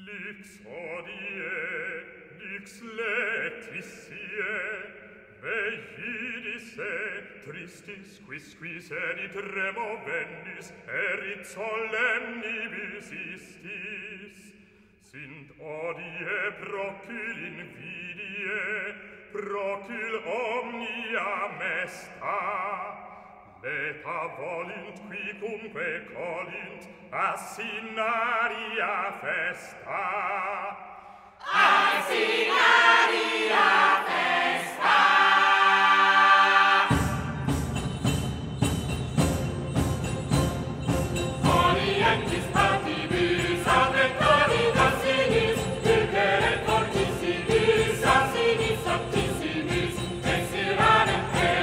Lix hodie, lix letitie, me hidisse, tristis quisquis edit removendis, erit solemnibus istis. Sint odie procul invidie, procul omnia mesta, Leta volunt quicumque colint assinaria festa. Assinaria festa. Orientis patibus adventori docinis, ducere fortissimis, assinis optissimis, exiranem te.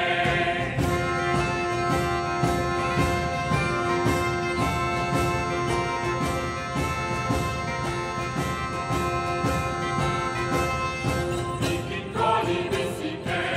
Vicin colibus in te,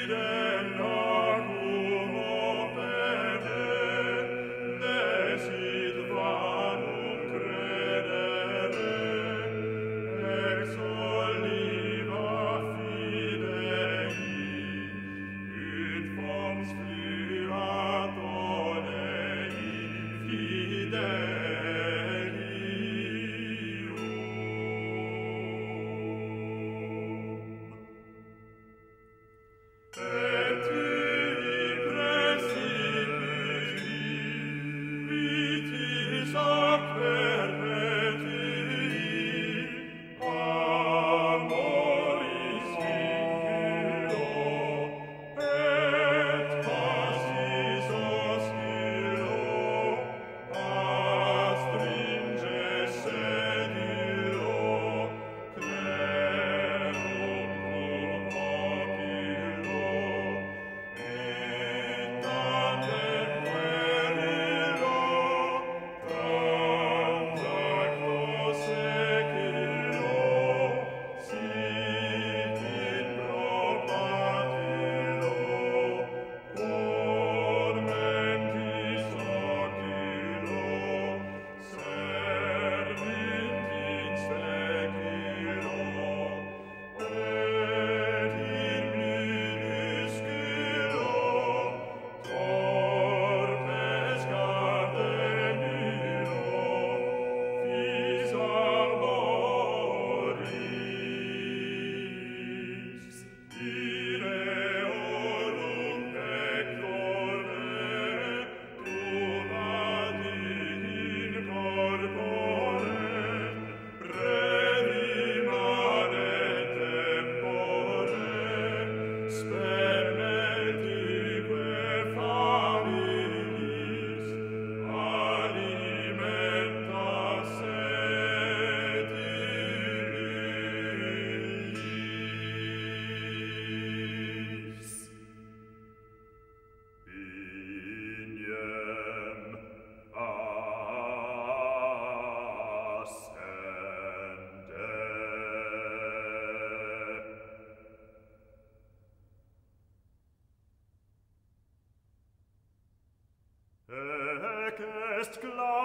est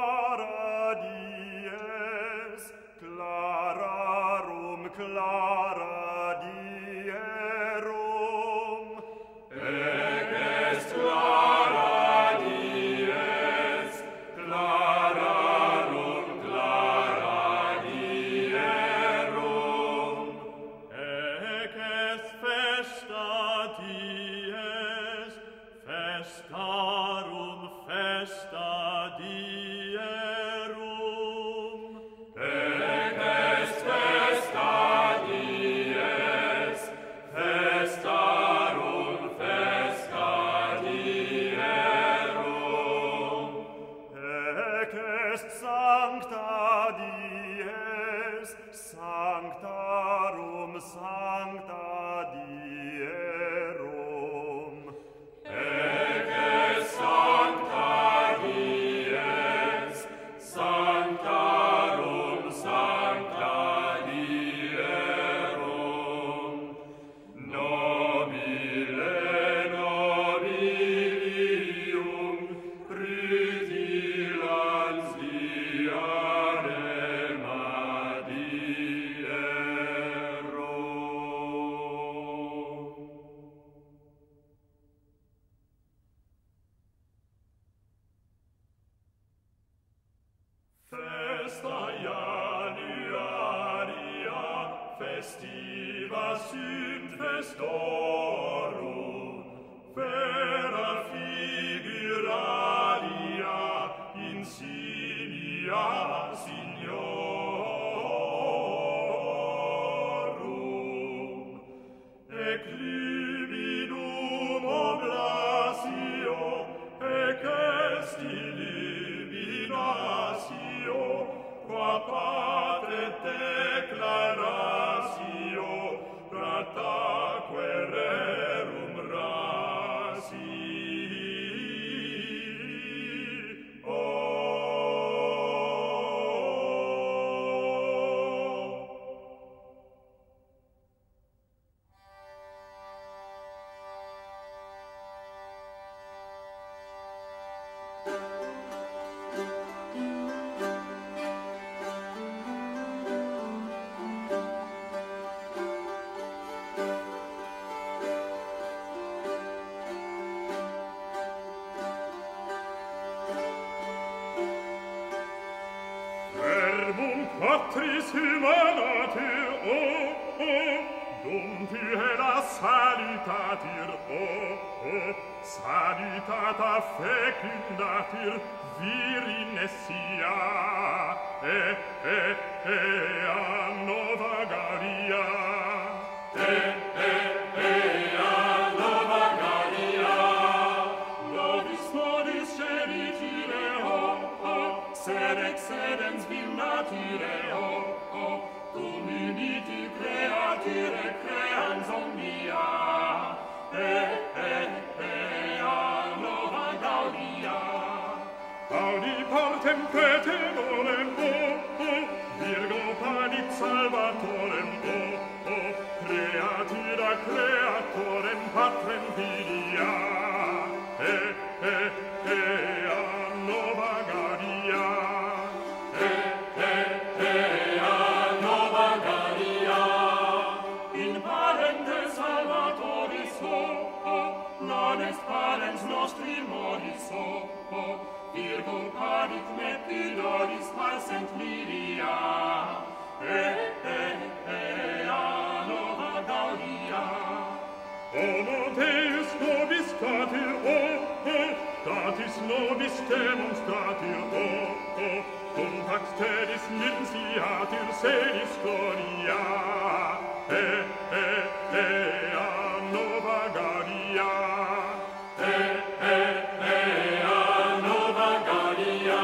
clara dies, clararum, clara dierum. Ec est clara dies, clararum, clara dierum. Ec est festa dies, festarum, festa dierum. Ec est festa dies, festarum, festa dierum. Ec est sancta dies, sanctarum, sancta dierum. Ec est sancta dies, sanctarum, sancta dierum. Nobile nobilium, rutilans diadema dierum. Festa januaria, festiva sunt festorum, vera figuralia, insignia signorum. Ec luminum oblatio, ec est illuminatio, qua patre declaratio, prataque rerum rasi. patris humanatir, dum la salutatir, salutata fecundatir virines sia, a nova Gallia. A nova Gallia. Nobis modis ceritire, sed excedens vil natire, cum uniti creatire creans omnia, a nova Gallia. Audi partem pretenorem, Virgo palit salvatorem, creatira creatorem patrem filia, a nova Gallia. A nova Gallia. In parente salvatoris, non est parens nostri modis, Virgo parit mepidoris parsent lilia, a nova Gallia. Homo Deus nobis catir, datis nobis demonstratir, cum pax telis nuntiatir sedis gloria, a nova Gallia. A nova Gallia.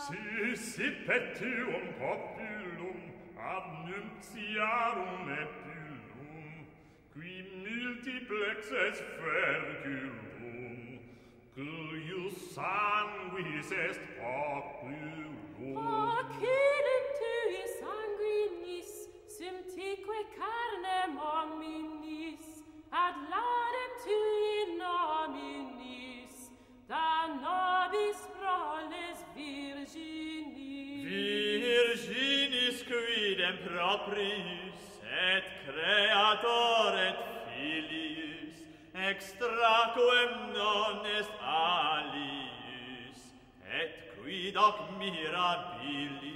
Si petium populum annuntiarum epulum, qui multiplex est ferculum, cuius sanguis est populum. Occident tui sanguinis, simtique carnem hominis, ad laudem tui nominis, da nobis proles virginis. Virginis quidem proprius, et creator et filius, extraquem non est alius, et quid hoc mirabilius.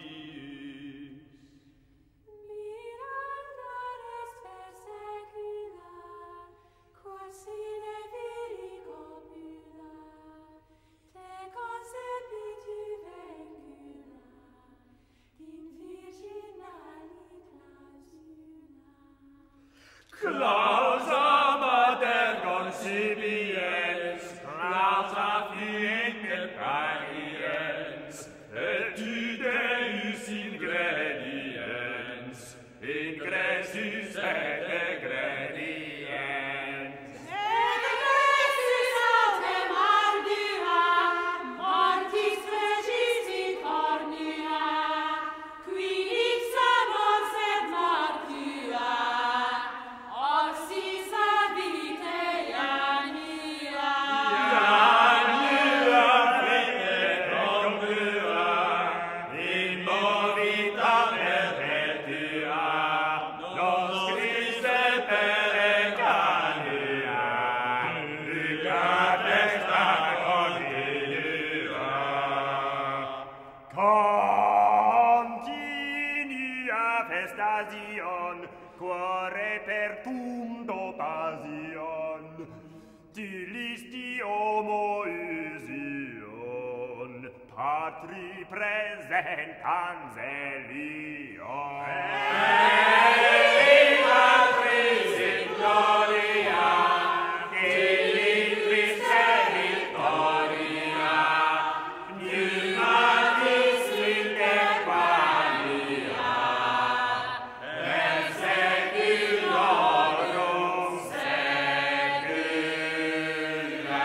Mirandor est per secula, quas sine viri copula, te concepit vengula, in virginali clausula. Clausa mater concipiens, clausa fine pariens, et tu Deus ingrediens, ingressus et egrediens. Egressus autem ardua, mortis regis cornea, qui ipsa mors et mortua, orsis habite Iania. Iania fine congrua, in movita perpetua, nos Christe perecania, ducat extra continua. Continua festa Zion, cuore pertundo pasion, dilisti homo usion, patri presentans elion. Patris in gloria, Filii Christe victoria, pneumatis interqualia, et seculorum secula.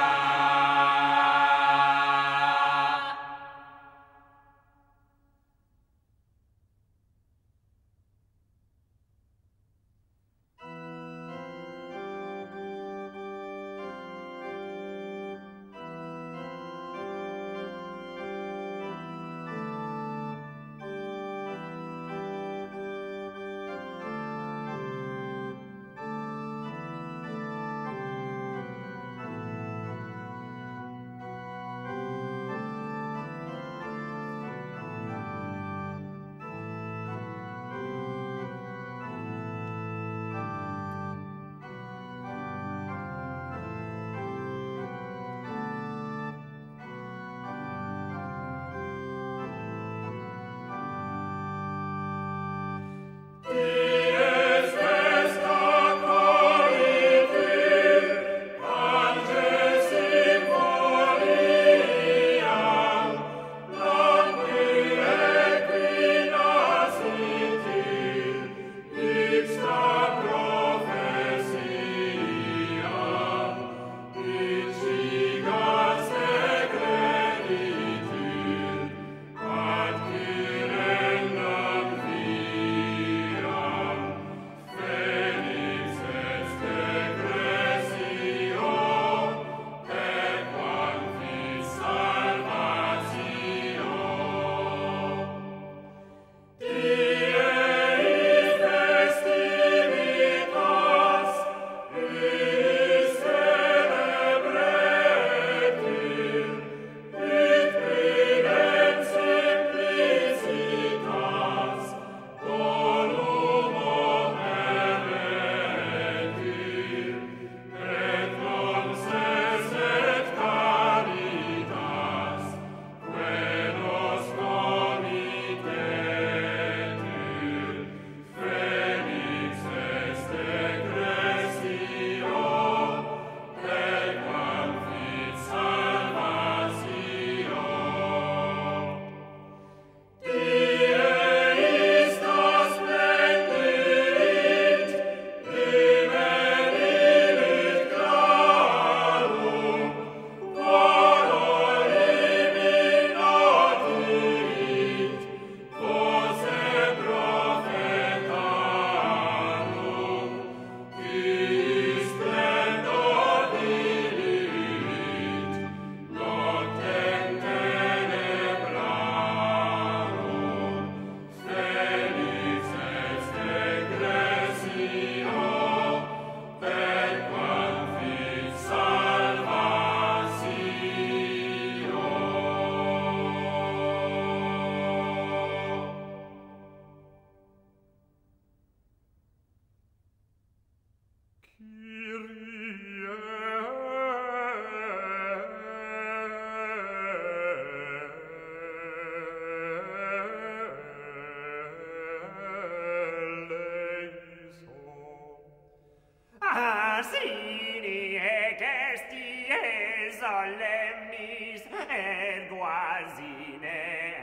solemnis ergo asine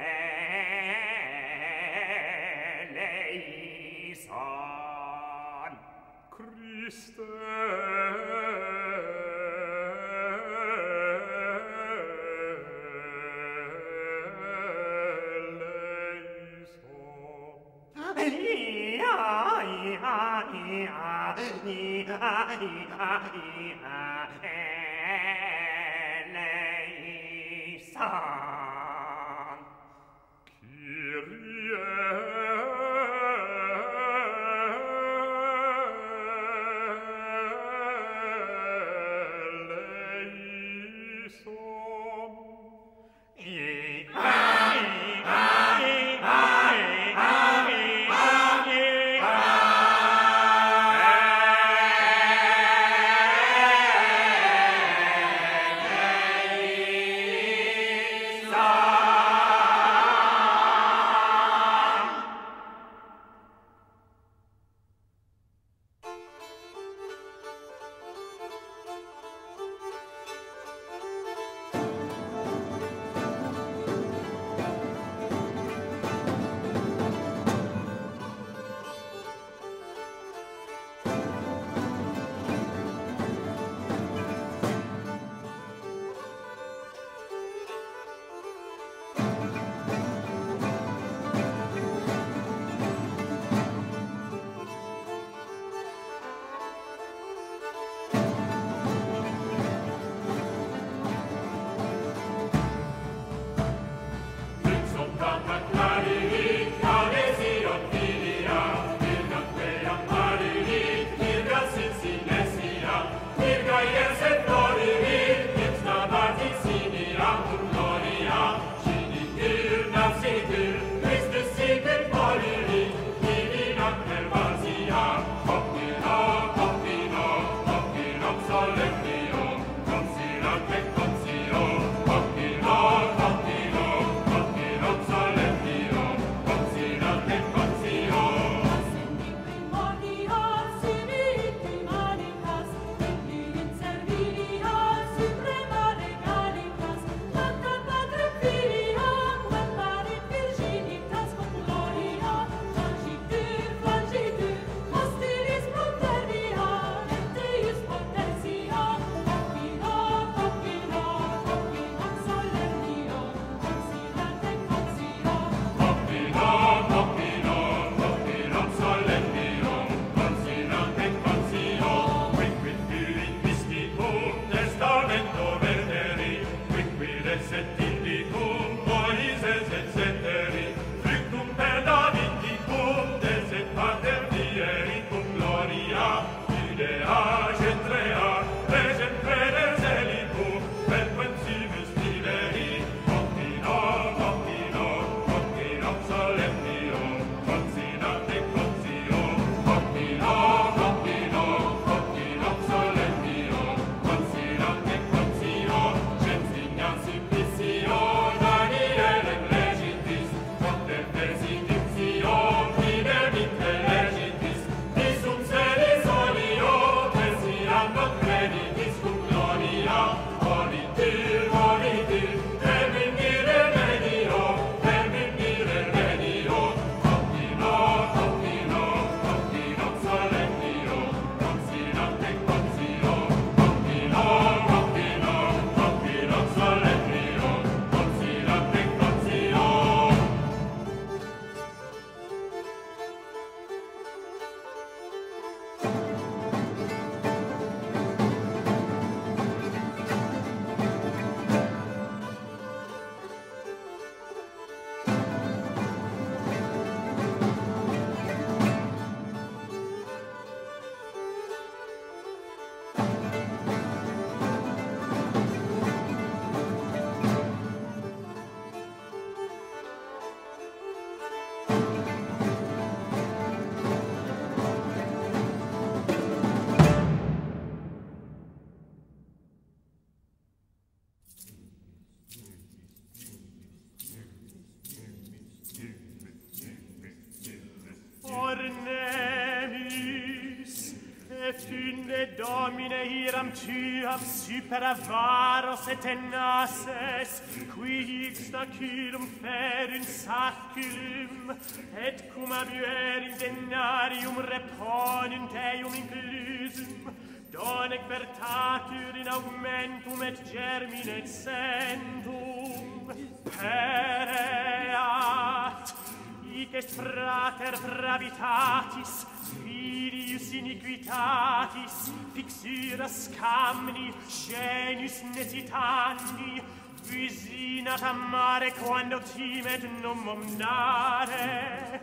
eleison. Christe Son Le domine iram tuam super avaros et tenaces, qui ixtacilum ferin saculum, et cum abuerin denarium reponent eum inclusum, donec vertatur in augmentum et germine et centum, pereat, hic est frater bravitatis, filius iniquitatis, fixuras camni, genius necitandi, visinat amare quando timet numum nare,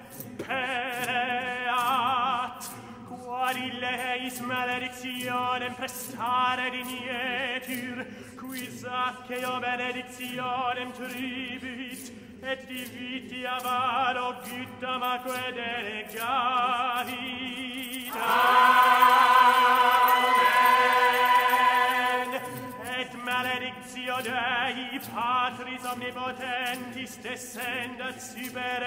pereat, quali leis maledictionem prestare dignetur, quis accio benedictionem tribut, et diviti avaro guttam aquae delegavit. Amen. Et maledictio Dei Patris omnipotentis descendat super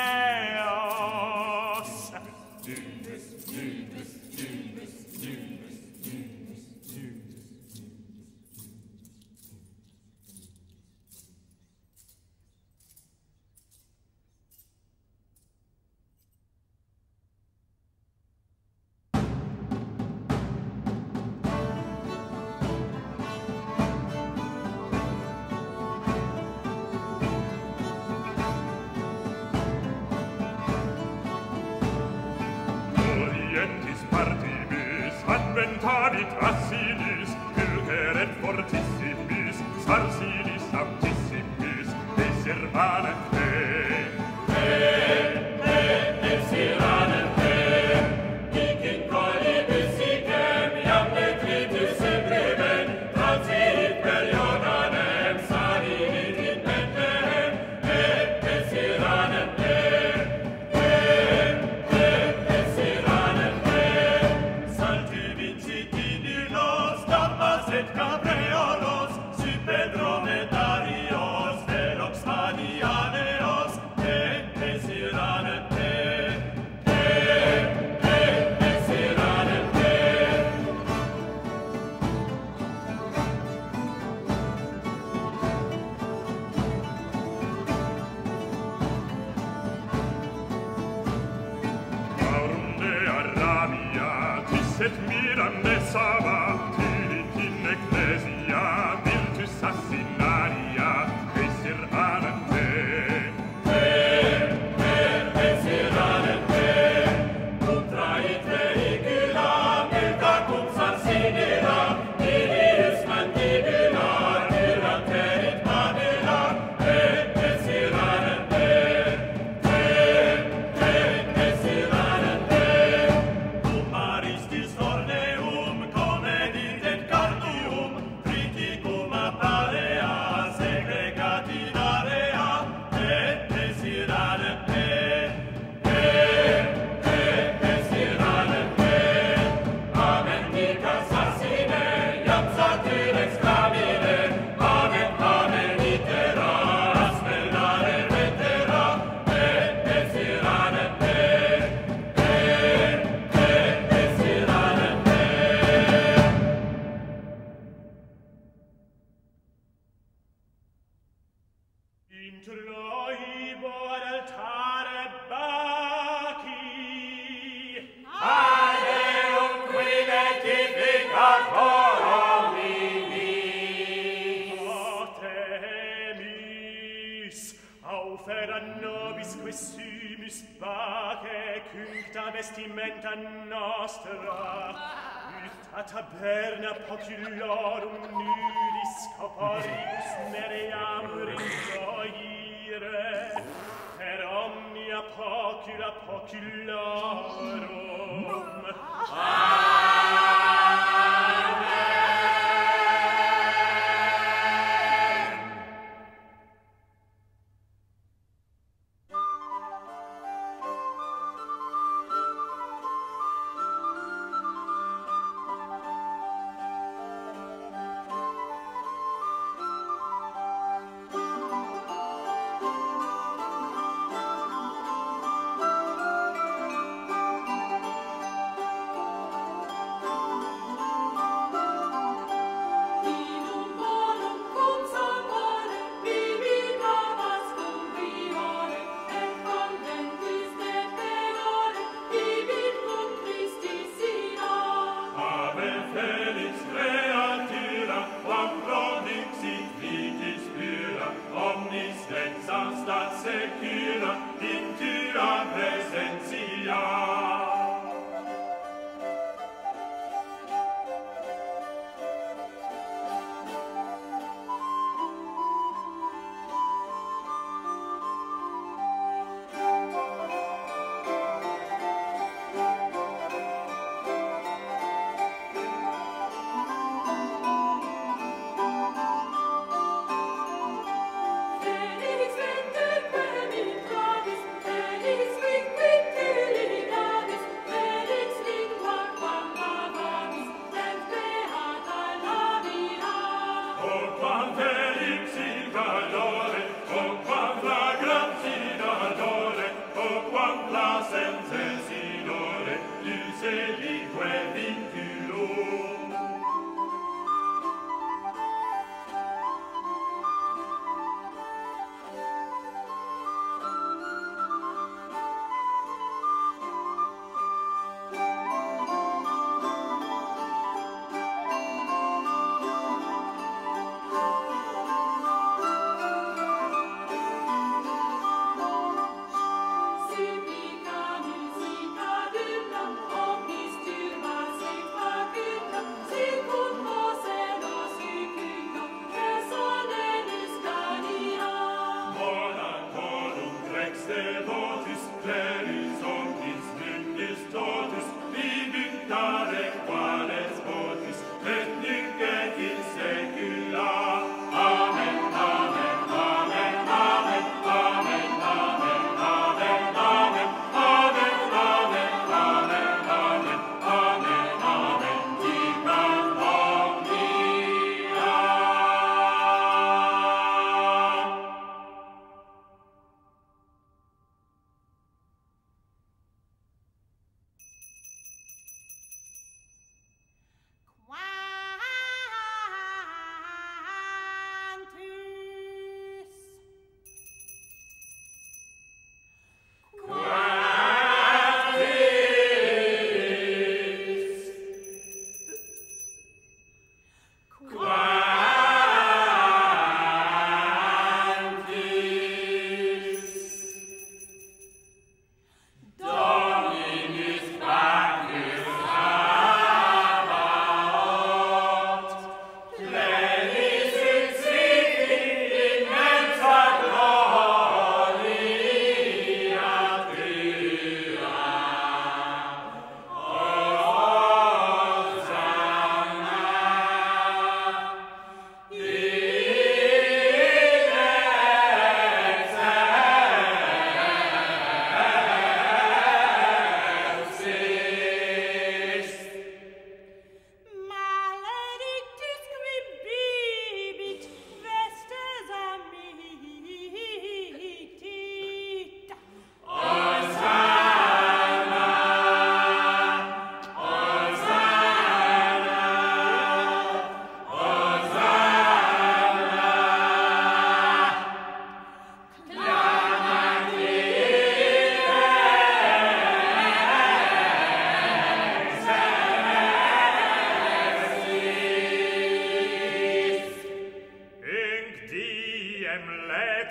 eos. Adventavit assilis, pulcheret fortissimis, sarsilis sanctissimis, deservanente. Deservanente, hic in colibus sicem, iam detritus ebreben, transit per Ionanem, salit in Bethlehem, et deservanente. Et capreolos, super dromedarios, velox manianeos, et desiranente, et desiranente. Aurum de Arabia, tis et miram de Saba, Ecclesia, virtus assignaria, deservanente. Deservanente, cum trait vehicula, milta cum sarsinera, ilius mandibula, tiranterit manera, et deservanente. Deservanente, cum aristis orneum, comedit et carnium, criticum aparea, segregati in area, et desiranente, amen dicas asine, iam satir exclamine, amen litera, asperare vetera, et desiranente, Inter loibo ad altare Bacchi. Adeum qui beatificat coram vini. Temis, aufera nobis quesumus Bacche, cuncta vestimenta nostra, ut a taberna poculorum nudis corporibus meream rinjoire, per omnia pocula poculorum.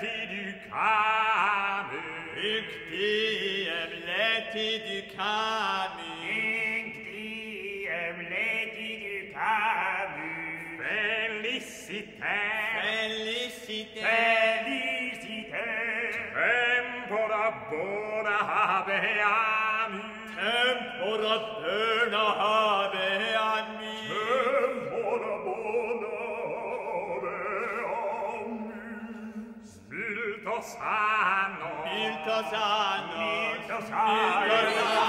du Camus. Incredulous du Camus. Incredulous du Camus. Félicité. Félicité. Félicité. Tempora bona habeamus. Tempora bona habeamus. Tempora bona habeamus. Miltos annos. Miltos annos. Miltos annos.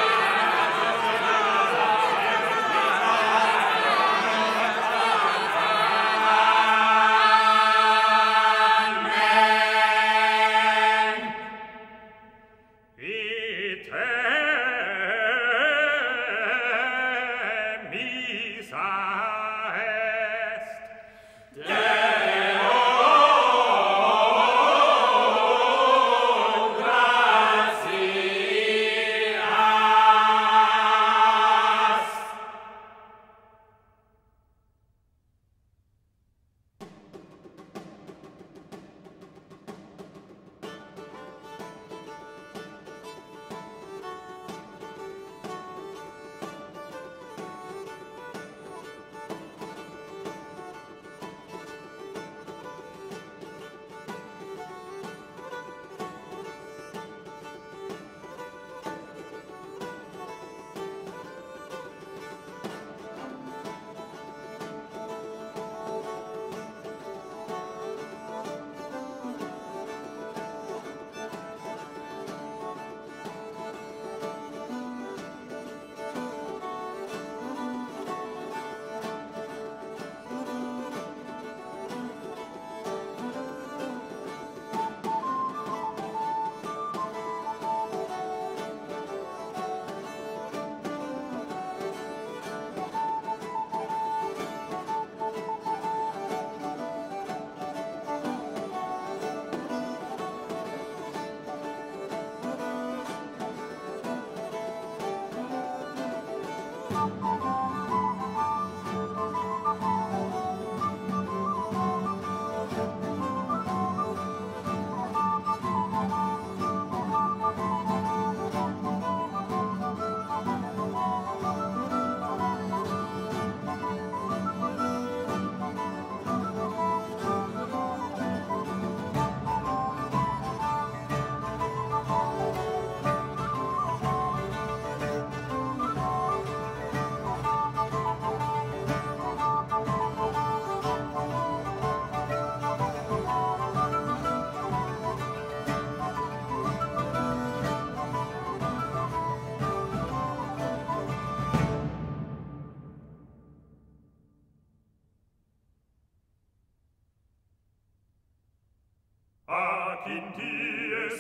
In die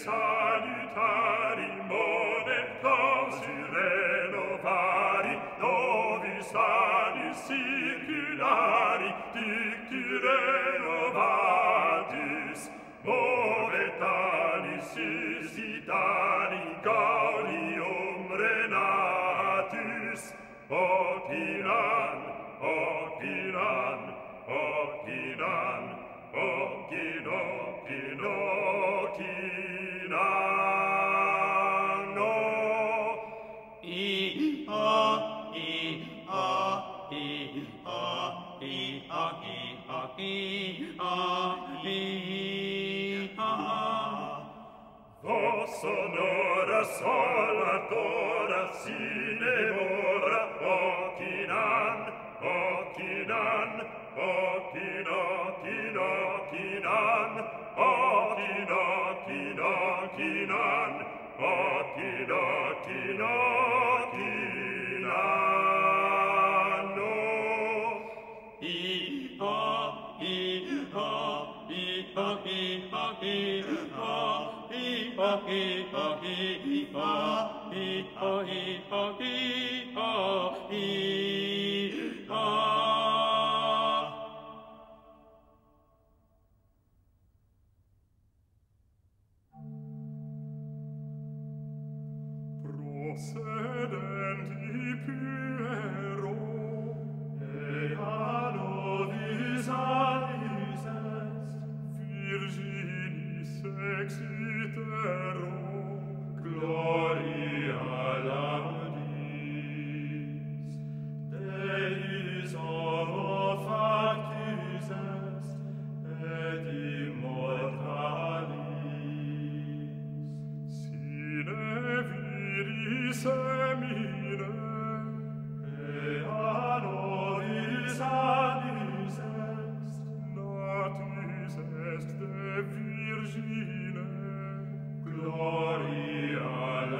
salutari momentum renovari, novis adis circulari, dicti renovatis, movetanis isidari, gaudium renatus, opinan, opinan, opinan, sonora salvatora sine mora okinan okinan okinan okinan okinan okinan okinan Procedenti puero, ea novis alis est, Virginia XIIth, gloria laudis, Deis homo factus est, et immortalis, sine viris emine, ea nobis adis est, natis est de Virgine, gloria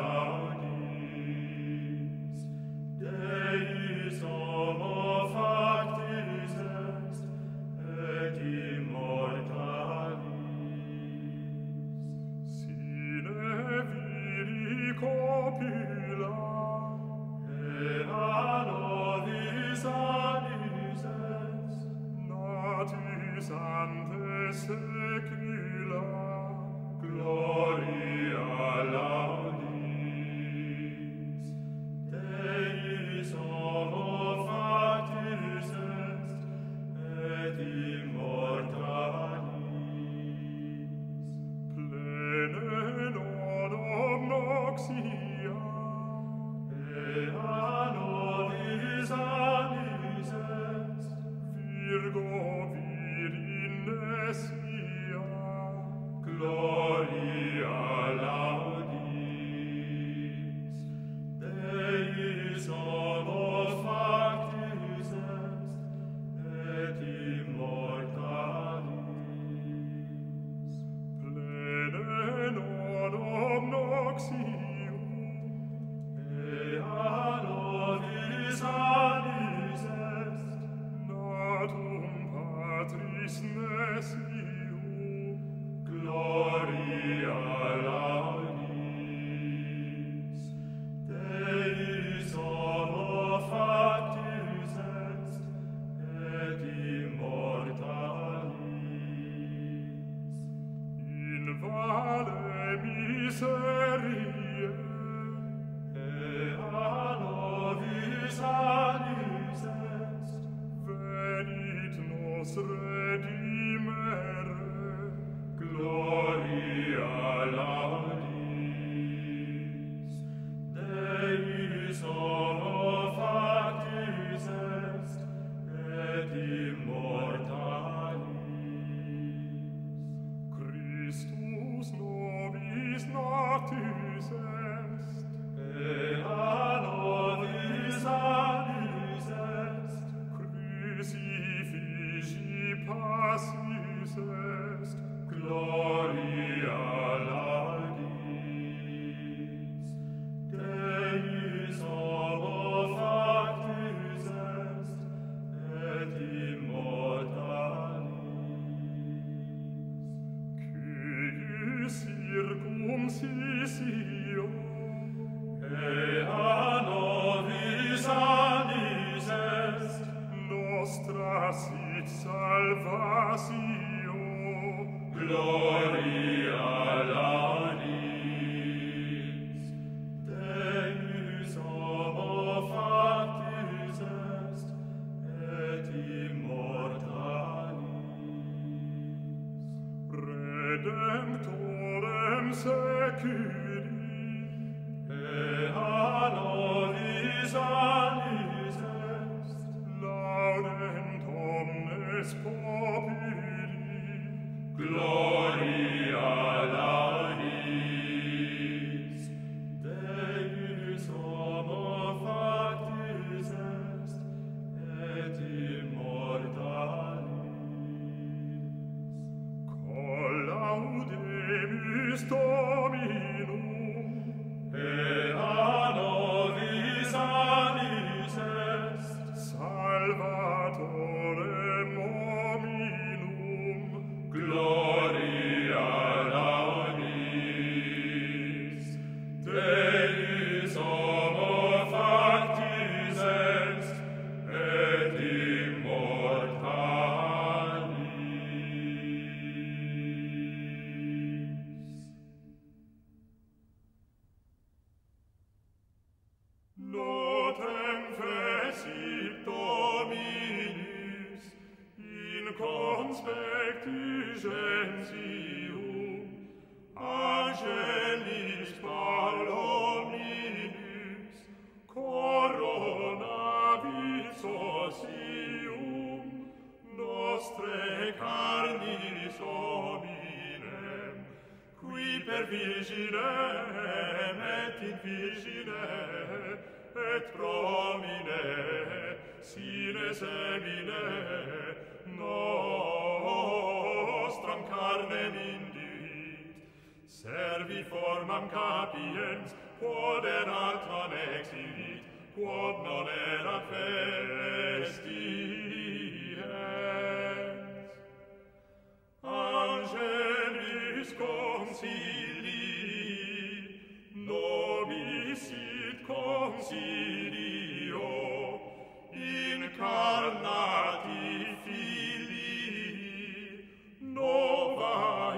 laudis, Deis homo factus est, et immortalis, sine viri copula, ea nobis adis est, natis ante saecula, gloria laudis, Deis homo factus est, et immortalis, plene non omnoxia, ea nobis adis est, Virgo virinesia, gloria laudis, Deis homo factus est, et immortalis, plene non omnoxia, ea nobis adis est, natum Patris nesciu, gloria laudis, Deis homo factus est, et immortalis, in vale miseriae, ea nobis adis est, venit nos redimere, gloria laudis, Deis homo factus est, et immortalis, Christus nobis natus est, ea nobis adis est, crucifixi passis est, gloria laudis, Deis homo factus est, et immortalis, qui circumcisio, ea nobis adis est, nostra sit salvatio, gloria laudis, Deis homo factus est, et immortalis, redemptorem seculi, ea nobis adis est, laudent omnes populi, gloria laudis, Deis homo factus est, et immortalis, collaudemus Dominum, ea nobis adis est, Salvatorem hominum, gloria laudis, Deis homo factus est, et immortalis. Notem fecit Dominus in conspectu gentium Angelis palominus coronavit socium nostre carnis hominem qui per viginem et in vigine et promine sine semine nostram carnem induit servi formam capiens quod erat non exhibit quod non erat festiens Angelis concilii nobis sit concilio incarnati filii nova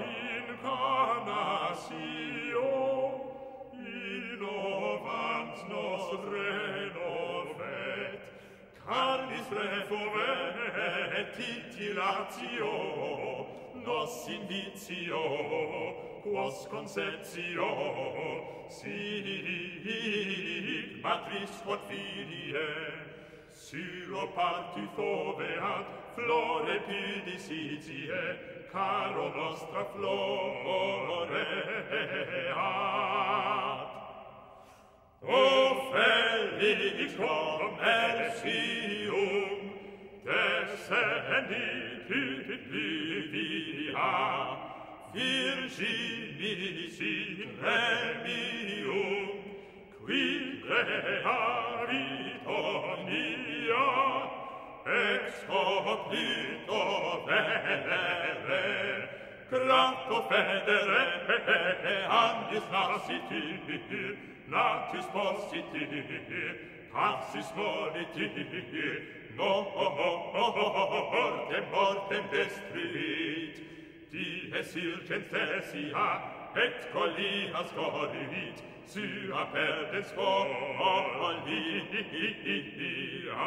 incarnatio innovans nos renovet carnis refovet titilatio nos inditio quos conceptio sic matris quod filie Syro parti foveat flore pudicitie caro nostra floreat O felix commercium descendit vivia virginis in remium qui creavit omnia ex hoc lito venere grato federe andis natis positi passis moliti mortem destruit dies urgentesia et collias golit sua perdes folia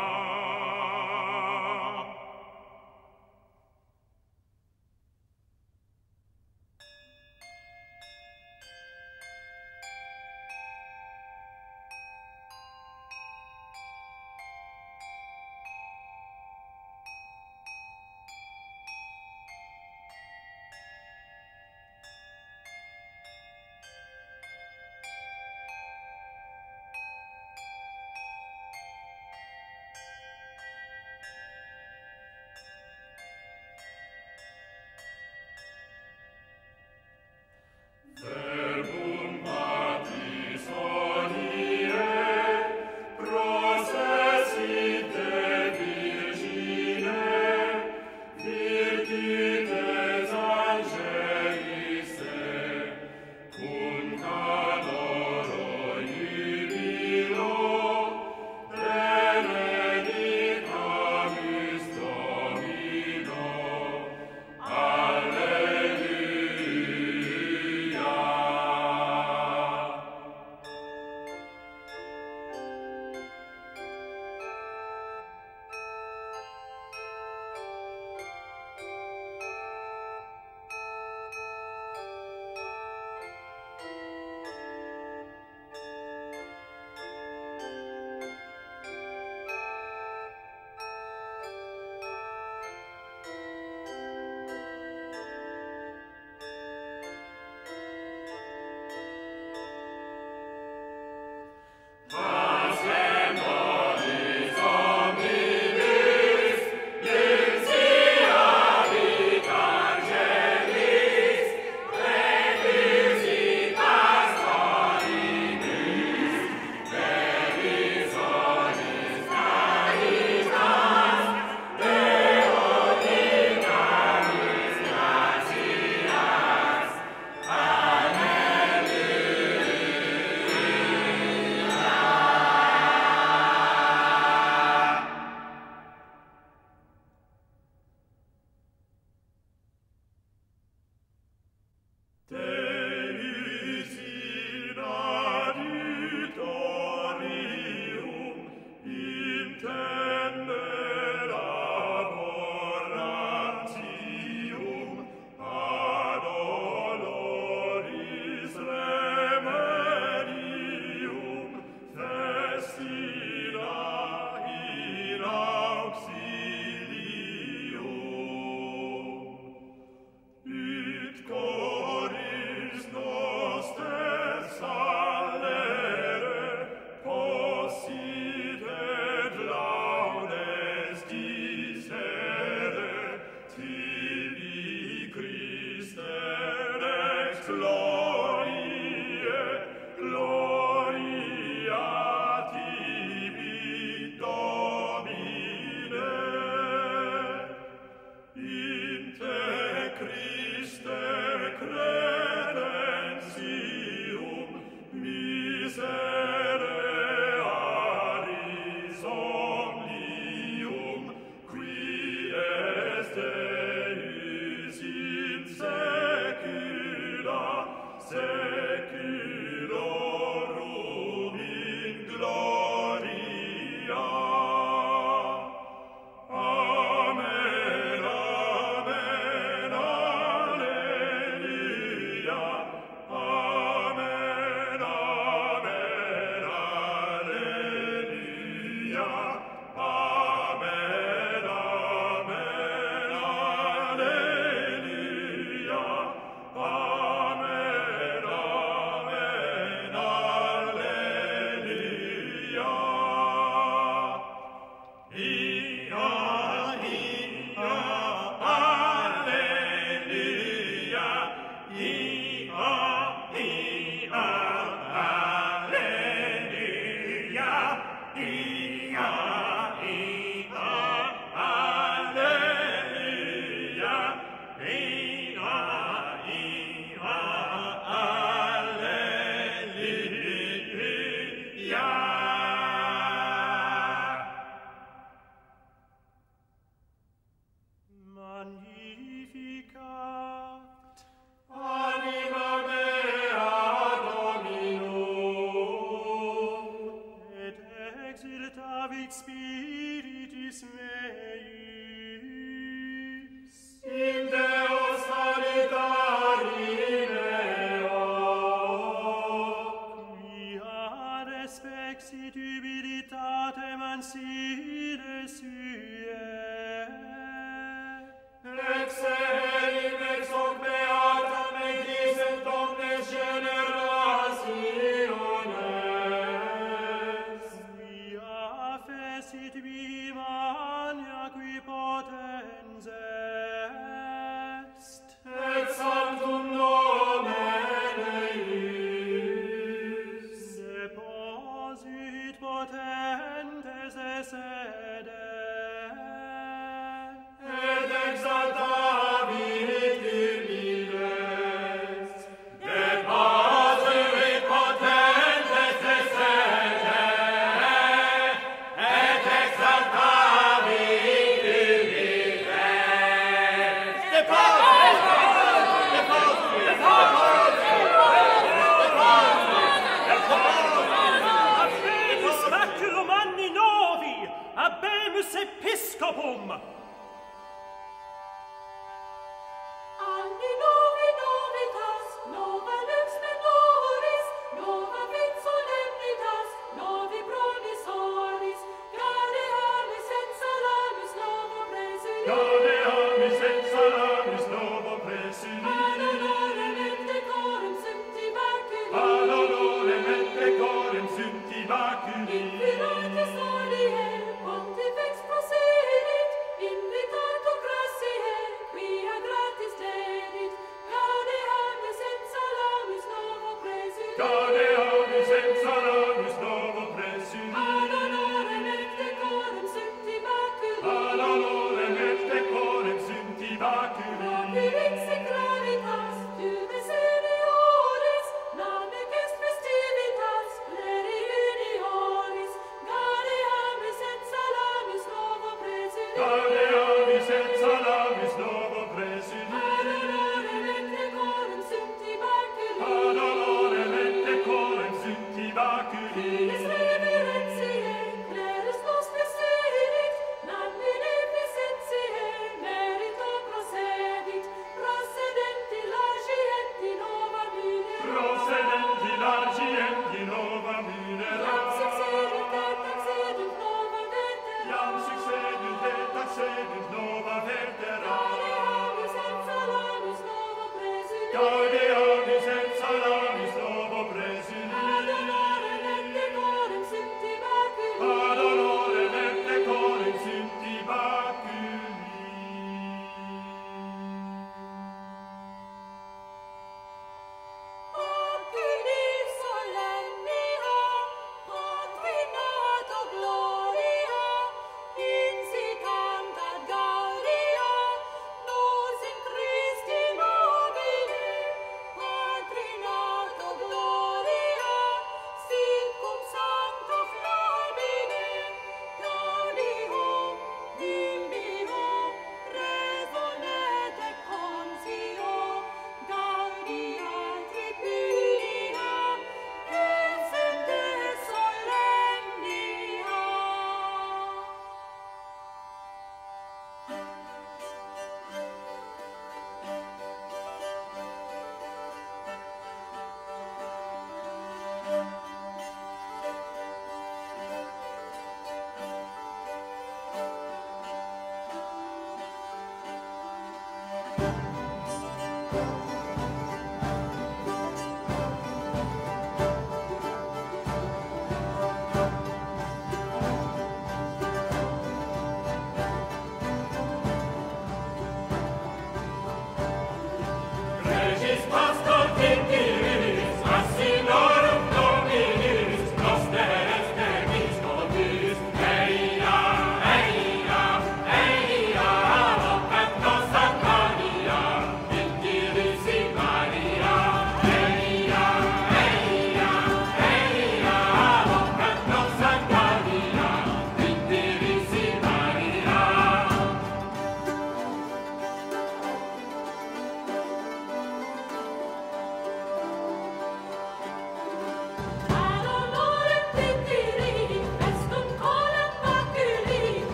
potens est, et sanctum nomen eius, deposit potentes sede, et exaltavit virmiles, deposit potentes sede, et exaltavit virmiles. habemus maculum anni novi, habemus episcopum. Anni novi novitas, nova lux memoris, nova vit solemnitas, novi promissoris, gadeamis et salamis novo presidium. Gadeamis et salamis novo presidium. Ad honorem et decorum sumpti maculi. Ad honorem et decorum sumpti maculi. Inviratis olie, pontifex prosedit, invitato gracie, quia gratis dedit, gadeamis et salamis novo presidium. Gadeamis et salamis novo presidium. Ad honorem et decorum sumpti maculi. Ad honorem et decorum sumpti maculi. Propirix in gravi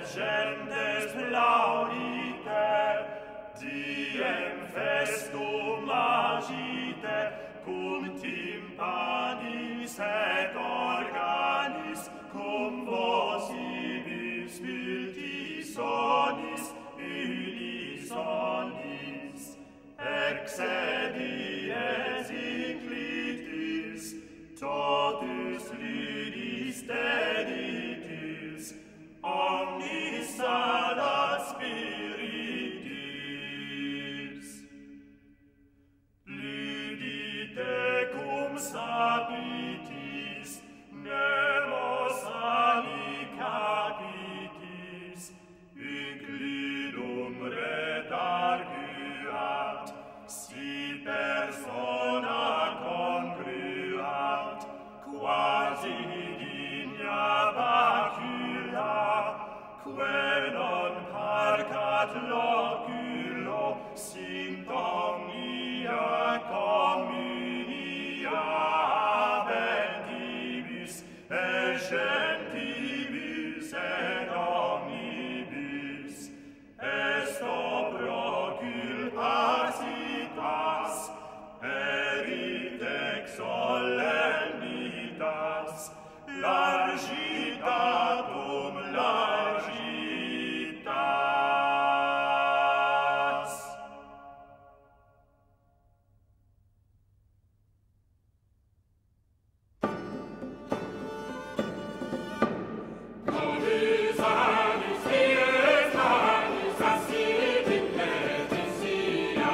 gentes plaudite, diem festum agite, cum tympanis et organis, cum vocibus multis sonis, unisonis, exedies inclitis, totus ludis deditis, omnis sada spiritis. Ludite cum sapitis, nemos amicapitis, inclidum redarguat, si persona congruat, quasi digna bacula, que non parcat loculo, sint omnia communia habentibus, et gentibus et omnibus, est proculpacitas, erit ex solemnitas, largitatum largitas. Nobis anis dies manis assit in Laetitia.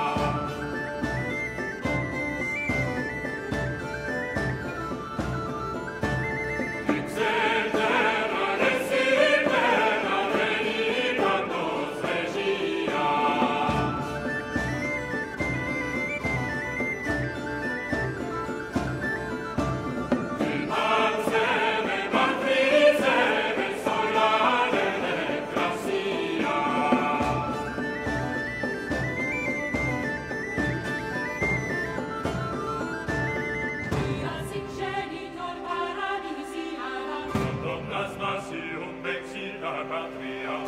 Excelera recipera venitandos regia. Il manseme matriseme solare necrasia. Fiat in genitor paradisiae, Omnas masium vexita patria,